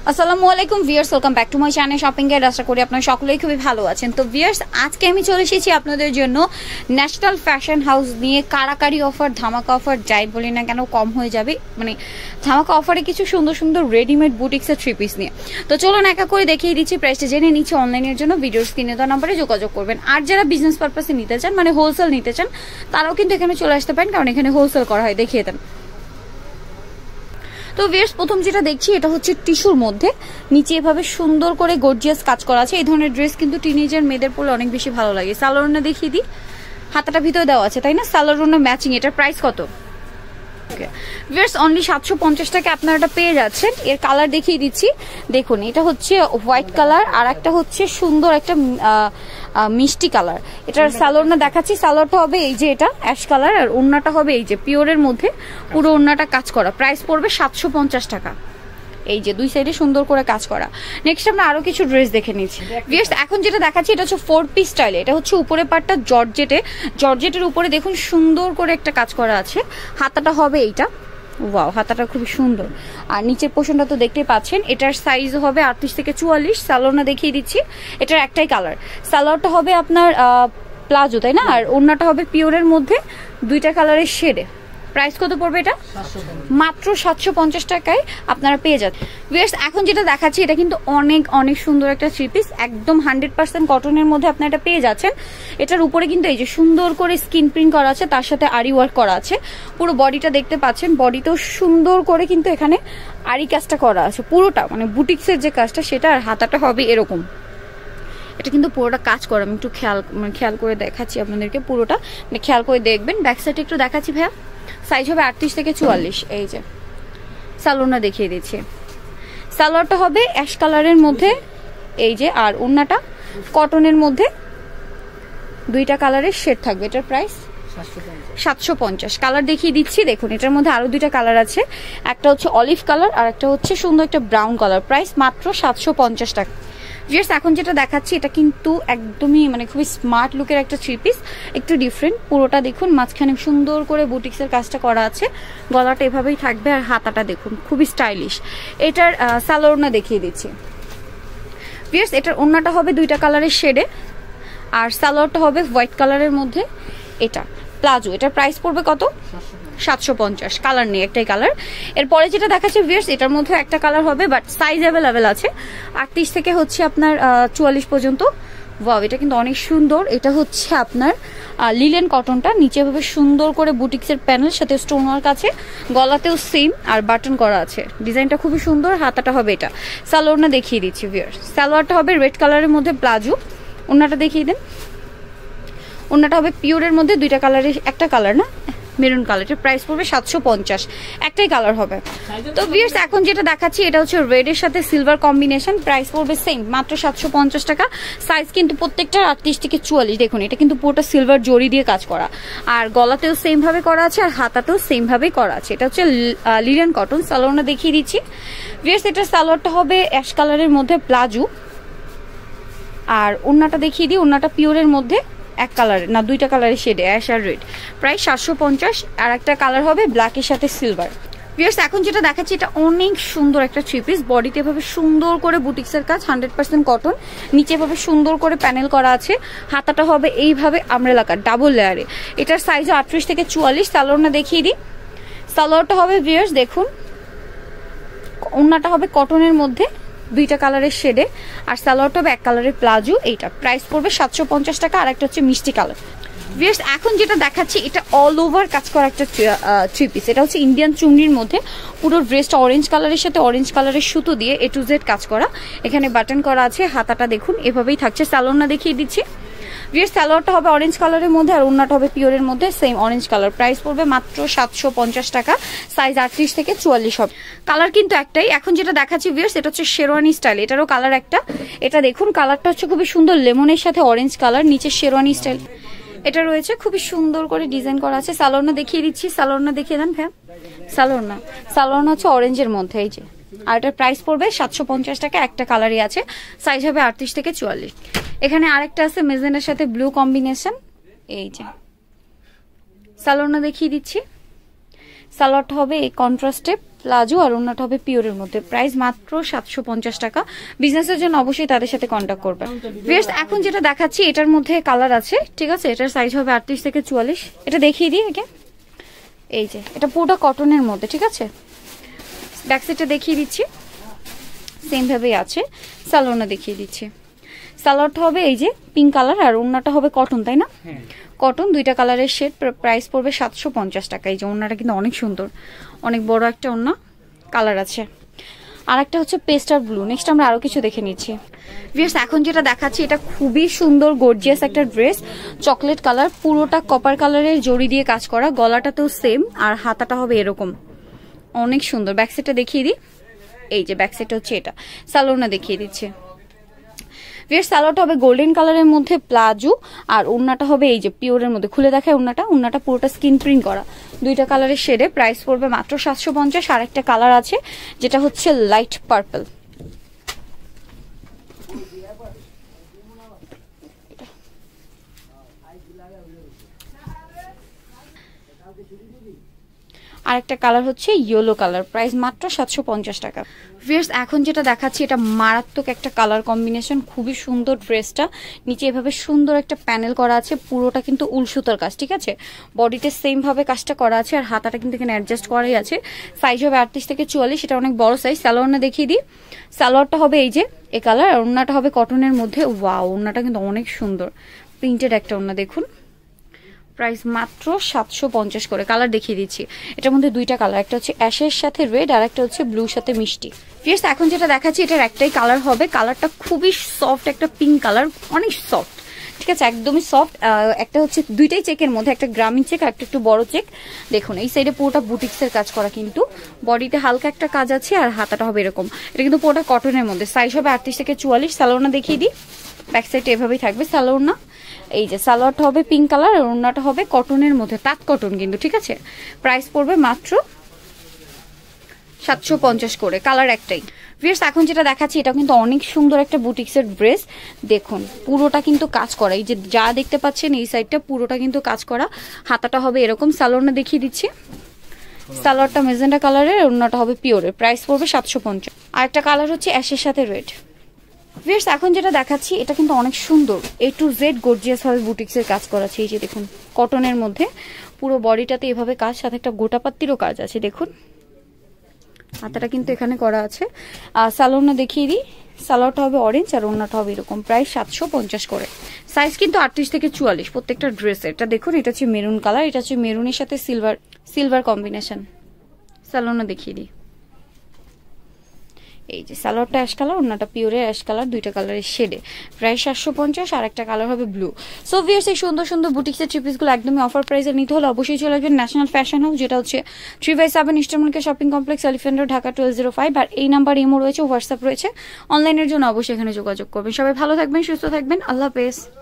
আসসালামু আলাইকুম viewers, welcome back to my channel shopping guide. আশা করি আপনারা সকলেই খুবই ভালো আছেন। তো ভিউয়ার্স, আজকে আমি চলে এসেছি আপনাদের জন্য ন্যাশনাল ফ্যাশন হাউস নিয়ে। কারাকারি অফার, ধামাকা অফার যাই বলি না কেন কম হয়ে যাবে, মানে ধামাকা অফারে কিছু সুন্দর সুন্দর রেডিমেড বুটিক্সের থ্রি পিস নিয়ে। তো চলুন একা করে দেখিয়ে দিচ্ছি, প্রাইসটা জেনে নিচ্ছি। অনলাইনের জন্য ভিডিওর স্ক্রিনে দেওয়া নাম্বারে যোগাযোগ করবেন। আর যারা বিজনেস পারপাসে নিতে চান, মানে হোলসেল নিতে চান, তারাও কিন্তু এখানে চলে আসতে পারেন, কারণ এখানে হোলসেল করা হয়। দেখিয়ে দেন। তো ভিউয়ার্স, প্রথম যেটা দেখছি এটা হচ্ছে টিস্যুর মধ্যে, নিচে এভাবে সুন্দর করে গর্জিয়াস কাজ করা আছে। এই ধরনের ড্রেস কিন্তু টিনেজার মেয়েদের পরলে অনেক বেশি ভালো লাগে। সালোয়ারটা দেখিয়ে দিই, হাতাটা ভিতরে দেওয়া আছে তাই না? সালোয়ারটা ম্যাচিং। এটার প্রাইস কত? ভিউয়ার্স, অনলি 750 টাকা আপনারা এটা পেয়ে যাচ্ছেন। এর কালার দেখিয়ে দিচ্ছি, দেখুন এটা হচ্ছে হোয়াইট কালার, আর একটা হচ্ছে সুন্দর একটা মিষ্টি কালার। এটার সালোয়ারটা দেখাচ্ছি। সালোয়ারটা হবে এই যে এটা অ্যাশ কালার, আর ওড়নাটা হবে এই যে পিওরের মধ্যে, পুরো ওড়নাটা কাজ করা। প্রাইস পড়বে 750 টাকা। এই যে দুই সাইডে সুন্দর করে কাজ করা। নেক্সট আমরা আরো কিছু ড্রেস দেখে নিচ্ছি। ভিউয়ার্স, এখন যেটা দেখাচ্ছি এটা হচ্ছে 4 পিস স্টাইলে। এটা হচ্ছে উপরে পাটটা জর্জেটের উপরে দেখুন সুন্দর করে একটা কাজ করা আছে। হাতাটা হবে এইটা, ওয়াও, হাতাটা খুবই সুন্দর। আর নিচের পোর্শনটা তো দেখতেই পাচ্ছেন। এটার সাইজ হবে 38 থেকে 44। সালোয়ারটা দেখিয়ে দিচ্ছি, এটার একটাই কালার। সালোয়ারটা হবে আপনার প্লাজো তাই না, আর ওড়নাটা হবে পিওরের মধ্যে, দুইটা কালারের শেডে। প্রাইস কত পড়বে এটা? মাত্র 750 টাকায় আপনারা পেয়ে যান। ভিউয়ার্স, এখন যেটা দেখাচ্ছি এটা কিন্তু অনেক অনেক সুন্দর একটা থ্রি পিস, একদম 100% কটনের মধ্যে আপনারা এটা পেয়ে যাচ্ছেন। এটার উপরে কিন্তু এই যে সুন্দর করে স্কিন প্রিন্ট করা আছে, তার সাথে আরি ওয়ার্ক করা আছে। পুরো বডিটা দেখতে পাচ্ছেন, বডিতেও সুন্দর করে কিন্তু এখানে আরি কাজটা করা আছে পুরোটা, মানে বুটিক্সের যে কাজটা সেটা। আর হাতাটা হবে এরকম, এটা কিন্তু পুরোটা কাজ করা। আমি একটু খেয়াল করে দেখাচ্ছি আপনাদেরকে, পুরোটা মানে খেয়াল করে দেখবেন। ব্যাক সাইডে একটু দেখাচ্ছি ভাইয়া, সাইজ হবে 38 থেকে 44। এই যে সালোয়ারটা দেখিয়ে দিচ্ছি। সালোয়ারটা হবে অ্যাশ কালারের মধ্যে এই যে, আর ওড়নাটা কটনের মধ্যে, দুইটা কালারের শেড থাকবে। এটার প্রাইস 750। কালার দেখিয়ে দিচ্ছি, দেখুন এটার মধ্যে আরো দুইটা কালার আছে। একটা হচ্ছে অলিভ কালার, আর একটা হচ্ছে সুন্দর একটা ব্রাউন কালার। প্রাইস মাত্র 750 টাকা। ভিউয়ার্স, এখন যেটা দেখাচ্ছি এটা কিন্তু একদমই মানে খুবই স্মার্ট লুকের একটা থ্রি পিস, একটু ডিফারেন্ট। পুরোটা দেখুন মাঝখানে সুন্দর করে বুটিক্সের কাজটা করা আছে, গলাটা এভাবেই থাকবে, আর হাতাটা দেখুন খুবই স্টাইলিশ। এটার সালোয়ারটা দেখিয়ে দিচ্ছি। ভিউয়ার্স, এটার ওড়নাটা হবে দুইটা কালারের শেডে, আর সালোয়ারটা হবে হোয়াইট কালারের মধ্যে। এটা প্লাজো। এটার প্রাইস পড়বে কত? 750। কালার নেই, একটাই কালার। এরপরে যেটা দেখাচ্ছে ভিউয়ার্স, এটার মধ্যে একটা কালার হবে, বাট সাইজ অ্যাভেলেবেল আছে 38 থেকে হচ্ছে আপনার 44 পর্যন্ত। ওয়াও, এটা কিন্তু অনেক সুন্দর। এটা হচ্ছে আপনার লিলেন কটনটা, নিচে ভাবে সুন্দর করে বুটিক্সের প্যানেল সাথে স্টোন ওয়ার্ক আছে, গলাতেও সেম, আর বাটন করা আছে। ডিজাইনটা খুবই সুন্দর। হাতাটা হবে এটা। সালোয়ারটা দেখিয়ে দিচ্ছি ভিউয়ার্স। সালোয়ারটা হবে রেড কালারের মধ্যে প্লাজো। ওড়নাটা দেখিয়ে দেন। ওড়নাটা হবে পিওরের মধ্যে, দুইটা কালারের, একটা কালার না মেরুন কালারের। প্রাইস পড়বে 750, একটাই কালার হবে। তো ভিউয়ার্স, এখন যেটা দেখাচ্ছি এটা হচ্ছে রেডের সাথে সিলভার কম্বিনেশন। প্রাইস পড়বে সেম, মাত্র 750 টাকা। সাইজ কিন্তু প্রত্যেকটা 38 থেকে 44। দেখুন এটা কিন্তু পুরোটা সিলভার জরি দিয়ে কাজ করা, আর গলাতেও সেম ভাবে করা আছে, আর হাতাতেও সেম ভাবে করা আছে। এটা হচ্ছে লিলেন কটন। সালোয়ারটা দেখিয়ে দিচ্ছি ভিউয়ার্স। এটার সালোয়ারটা হবে অ্যাশ কালারের মধ্যে প্লাজো, আর ওড়নাটা দেখিয়ে দিই। ওড়নাটা পিওরের মধ্যে, এক কালারের না দুইটা কালারের শেডে, অ্যাশ আর রেড। প্রাইস 750। আর একটা কালার হবে ব্ল্যাকের সাথে সিলভার। ভিউয়ার্স, এখন যেটা দেখাচ্ছি এটা অনেক সুন্দর একটা থ্রি পিস। বডিতে এভাবে সুন্দর করে বুটিক্সের কাজ, 100% কটন। নিচে এভাবে সুন্দর করে প্যানেল করা আছে। হাতাটা হবে এইভাবে আমরেলা কাট, ডাবল লেয়ারে। এটার সাইজ 38 থেকে 44। সালোয়ারটা দেখিয়ে দিই। সালোয়ারটা হবে ভিউয়ার্স দেখুন, ওড়নাটা হবে কটনের মধ্যে, দুইটা কালারের শেডে, আর সালোয়ারটা হবে এক কালারের প্লাজো। এইটা প্রাইস পড়বে 750 টাকা। আর একটা হচ্ছে মিষ্টি কালার। ভিউয়ার্স, এখন যেটা দেখাচ্ছি এটা অল ওভার কাজ করা একটা থ্রি পিস। এটা হচ্ছে ইন্ডিয়ান চুমড়ির মধ্যে, পুরো ড্রেসটা অরেঞ্জ কালারের সাথে অরেঞ্জ কালারের সুতো দিয়ে A to Z কাজ করা। এখানে বাটন করা আছে। হাতাটা দেখুন এভাবেই থাকছে। সালোয়ারটা দেখিয়ে দিচ্ছি। ভিউয়ার্স, সালোয়ারটা হবে অরেঞ্জ কালারের মধ্যে, আর ওড়নাটা হবে পিওরের মধ্যে, সেম অরেঞ্জ কালার। প্রাইস পড়বে মাত্র 750 টাকা। সাইজ 38 থেকে 44 হবে। কালার কিন্তু একটাই। এখন যেটা দেখাচ্ছি ভিউয়ার্স, এটা হচ্ছে শেরওয়ানি স্টাইল। এটারও কালার একটা। এটা দেখুন কালারটা হচ্ছে খুবই সুন্দর, লেমনের সাথে অরেঞ্জ কালার, নিচে শেরওয়ানি স্টাইল এটা রয়েছে, খুবই সুন্দর করে ডিজাইন করা আছে। সালোয়ারটা দেখিয়ে দিচ্ছি। সালোয়ারটা দেখিয়ে দেন ভাইয়া। সালোয়ারটা হচ্ছে অরেঞ্জের মধ্যে, এই যে। আর এটার প্রাইস পড়বে 750 টাকা। একটা কালারই আছে, সাইজ হবে 38 থেকে 44। এখানে আরেকটা আছে মেজেন্ডার সাথে ব্লু কম্বিনেশন, এই যে। সালোয়ারটা দেখিয়ে দিচ্ছি। সালোয়ারটা হবে এই কন্ট্রাস্টে, প্লাজো আর ওড়নাটা হবে পিওরের মধ্যে। প্রাইস মাত্র 750 টাকা। বিজনেসের জন্য অবশ্যই তাদের সাথে কন্ট্যাক্ট করবেন। ভিউয়ার্স এখন যেটা দেখাচ্ছি এটার মধ্যে কালার আছে, ঠিক আছে। এটার সাইজ হবে 38 থেকে 44। এটা দেখিয়ে দিই আগে। এই যে এটা পুরোটা কটনের মধ্যে, ঠিক আছে। ব্যাক সাইডটা দেখিয়ে দিচ্ছি, সেম ভাবেই আছে। সালোয়ারটা দেখিয়ে দিচ্ছি। সালোয়ারটা হবে এই যে পিঙ্ক কালার আর ওড়নাটা হবে কটন, তাই না? কটন, দুইটা কালারের শেড। প্রাইস পড়বে 750 টাকা। এই যে ওড়নাটা কিন্তু অনেক সুন্দর, অনেক বড় একটা ওড়না, কালার আছে। আর একটা হচ্ছে পেস্টার ব্লু। নেক্সট আমরা আরো কিছু দেখে নিচ্ছি। ভিউয়ার্স এখন যেটা দেখাচ্ছি এটা খুবই সুন্দর গর্জিয়াস একটা ড্রেস, চকলেট কালার, পুরোটা কপার কালারের জড়ি দিয়ে কাজ করা, গলাটাতেও সেম আর হাতাটা হবে এরকম, অনেক সুন্দর। ব্যাক সাইডটা দেখিয়ে দিই। এই যে ব্যাক সাইডটা হচ্ছে এটা। সালোয়ারটা দেখিয়ে দিচ্ছে। ভিউয়ার্স সালোয়ারটা হবে গোল্ডেন কালারের মধ্যে প্লাজো আর ওড়নাটা হবে এই যে পিওরের মধ্যে। খুলে দেখায় ওড়নাটা পুরোটা স্কিন প্রিন্ট করা, দুইটা কালারের শেডে। প্রাইস পড়বে মাত্র 750। আর একটা কালার আছে যেটা হচ্ছে লাইট পার্পল। আর একটা কালার হচ্ছে ইয়েলো কালার। প্রাইস মাত্র 750 টাকা। ভিউয়ার্স এখন যেটা দেখাচ্ছি এটা মারাত্মক একটা কালার কম্বিনেশন, খুবই সুন্দর ড্রেসটা। নিচে এভাবে সুন্দর একটা প্যানেল করা আছে, পুরোটা কিন্তু উল সুতার কাজ, ঠিক আছে। বডিতে সেম ভাবে কাজটা করা আছে আর হাতাটা কিন্তু এখানে অ্যাডজাস্ট করাই আছে। সাইজ হবে 38 থেকে 44, এটা অনেক বড় সাইজ। সালোয়ারটা দেখিয়ে দিই। সালোয়ারটা হবে এই যে এ কালার আর ওড়নাটা হবে কটনের মধ্যে। ওয়াও, ওড়নাটা কিন্তু অনেক সুন্দর, প্রিন্টেড একটা ওড়না। দেখুন প্রাইস মাত্র 750 করে। কালার দেখিয়ে দিচ্ছি। এটার মধ্যে দুইটা কালার, একটা হচ্ছে অ্যাশের সাথে রেড আর একটা হচ্ছে ব্লুর সাথে মিষ্টি। ভিউয়ার্স এখন যেটা দেখাচ্ছি এটার একটাই কালার হবে, কালারটা খুবই সফট, একটা পিঙ্ক কালার, অনেক সফট, ঠিক আছে, একদমই সফট। একটা হচ্ছে দুইটাই চেকের মধ্যে, একটা গ্রামীণ চেক আর একটা একটু বড় চেক। দেখুন এই সাইডে পুরোটা বুটিক্সের কাজ করা, কিন্তু বডিতে হালকা একটা কাজ আছে আর হাতাটা হবে এরকম। এটা কিন্তু পুরোটা কটনের মধ্যে। সাইজ হবে 38 থেকে 44। সালোয়ারটা দেখিয়ে দিই। ব্যাক সাইডে এভাবেই থাকবে সালোয়ারটা। এই যে সালোয়ারটা হবে পিঙ্ক কালার আর ওড়নাটা হবে কটনের মধ্যে, তাঁত কটন কিন্তু, ঠিক আছে। প্রাইস পড়বে মাত্র 750 করে। কালার একটাই। ভিউয়ার্স এখন যেটা দেখাচ্ছি এটা কিন্তু অনেক সুন্দর একটা বুটিক্সের ড্রেস। দেখুন পুরোটা কিন্তু কাজ করা, এই যে যা দেখতে পাচ্ছেন এই সাইডটা পুরোটা কিন্তু কাজ করা। হাতাটা হবে এরকম। সালোয়ারটা দেখিয়ে দিচ্ছি। সালোয়ারটা মেজেন্ডা কালারের, ওড়নাটা হবে পিওরের। প্রাইস পড়বে 750। আর একটা কালার হচ্ছে অ্যাশের সাথে রেড। ভিউয়ার্স এখন যেটা দেখাচ্ছি এটা কিন্তু অনেক সুন্দর, A to Z গর্জিয়াস ভাবে বুটিক্সের কাজ করা আছে। এই যে দেখুন কটনের মধ্যে পুরো বডিটাতে এভাবে কাজ, সাথে একটা গোটাপাত্তিরও কাজ আছে। দেখুন হাতাটা কিন্তু এখানে করা আছে। আর সালোয়ারটা দেখিয়ে দিই। সালোয়ারটা হবে অরেঞ্জ আর ওড়নাটা হবে এরকম। প্রাইস 750 করে। সাইজ কিন্তু 38 থেকে 44 প্রত্যেকটা ড্রেসের। এটা দেখুন এটা হচ্ছে মেরুন কালার, এটা হচ্ছে মেরুনের সাথে সিলভার কম্বিনেশন। সালোয়ারটা দেখিয়ে দিই। এই যে সালোয়ারটা অ্যাশ কালার, ওড়নাটা পিওরে অ্যাশ কালার, দুইটা কালারের শেডে। প্রাইস 750। আর একটা কালার হবে ব্লু। সো ভিউয়ার্স এই সুন্দর সুন্দর বুটিক্সের থ্রি পিসগুলো একদমই অফার প্রাইসে নিতে হলে অবশ্যই চলে আসবেন ন্যাশনাল ফ্যাশন হাউস, যেটা হচ্ছে 3/7 eastern market shopping complex, elephant road, Dhaka 1205। আর এই নাম্বার ইমো রয়েছে, হোয়াটসঅ্যাপ রয়েছে। অনলাইনের জন্য অবশ্যই এখানে যোগাযোগ করবেন। সবাই ভালো থাকবেন, সুস্থ থাকবেন। আল্লাহ হাফেজ।